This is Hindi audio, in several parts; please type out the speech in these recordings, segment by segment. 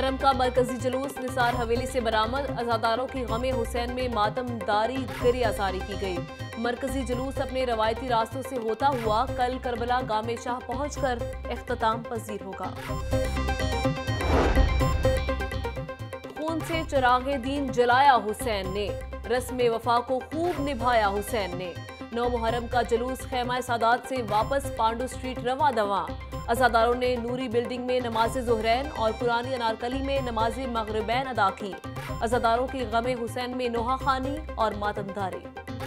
मुहर्रम का मरकजी जुलूस निसार हवेली से बरामद। अज़ादारों की गमे हुसैन में मातमदारी गिरियाजारी की गई। मरकजी जुलूस अपने रवायती रास्तों से होता हुआ कल करबला गामे शाह पहुंचकर इख्तिताम पजीर होगा। खून से चिरागे दीन जलाया हुसैन ने, रस्म वफा को खूब निभाया हुसैन ने। 9 मुहर्रम का जुलूस खेमा सादात से वापस पांडू स्ट्रीट रवा दवा। अज़ादारों ने नूरी बिल्डिंग में नमाज ज़ुहरैन और पुरानी अनारकली में नमाज मगरिबैन अदा की। अज़ादारों की गमे हुसैन में नोहा खानी और मातमदारी।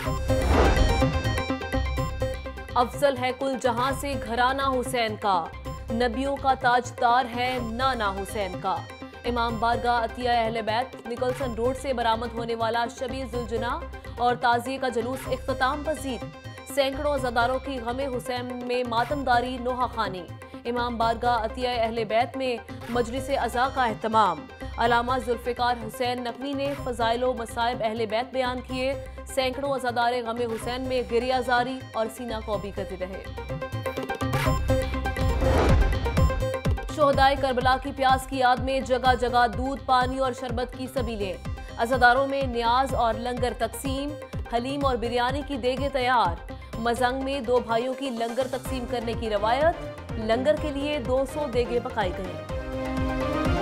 अफजल है कुल जहां से घराना हुसैन का, नबियों का ताजदार है नाना हुसैन का। इमाम बारगाह अतिया अहले बैत निकलसन रोड से बरामद होने वाला शबी जुलजना और ताजिए का जुलूस इख्तिताम पजीर। सैकड़ों अज़ादारों की गमे हुसैन में मातमदारी नोहा खानी। इमाम बारगाह अतिया अहले बैत में मजलिस अज़ा का एहतमाम। अलामा जुल्फ़िकार हुसैन नकवी ने फ़ज़ाइल व मसाइब अहले बैत बयान किए। सैकड़ों अज़ादार गमे हुसैन में गिरियाजारी और सीना कौबी करते रहे। शोहदाए करबला की प्यास की याद में जगह जगह दूध, पानी और शरबत की सबीलें। अज़ादारों में न्याज और लंगर तकसीम। हलीम और बिरयानी की देगे तैयार। मजंग में 2 भाइयों की लंगर तकसीम करने की रवायत। लंगर के लिए 200 देगे पकाई गई।